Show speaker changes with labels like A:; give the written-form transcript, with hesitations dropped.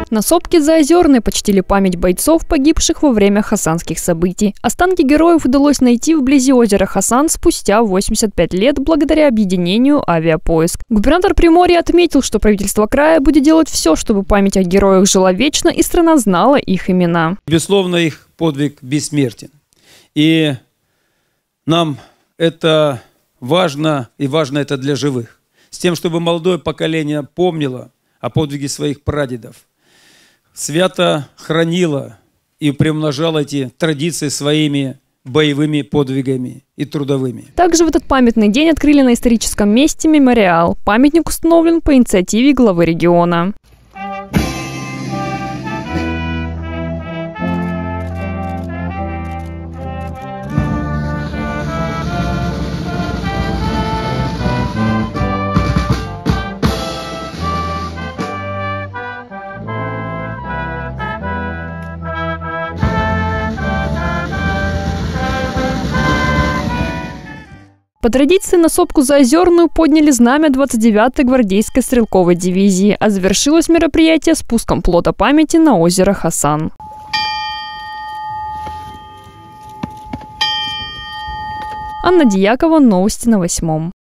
A: На сопке Заозерной почтили память бойцов, погибших во время хасанских событий. Останки героев удалось найти вблизи озера Хасан спустя 85 лет благодаря объединению «Авиапоиск». Губернатор Приморья отметил, что правительство края будет делать все, чтобы память о героях жила вечно и страна знала их имена.
B: Безусловно, их подвиг бессмертен. И нам это важно, и важно это для живых. С тем, чтобы молодое поколение помнило о подвиге своих прадедов, свято хранило и приумножало эти традиции своими боевыми подвигами и трудовыми.
A: Также в этот памятный день открыли на историческом месте мемориал. Памятник установлен по инициативе главы региона. По традиции на сопку Заозерную подняли знамя 29-й гвардейской стрелковой дивизии, а завершилось мероприятие спуском плота памяти на озеро Хасан. Анна Дьякова, новости на 8.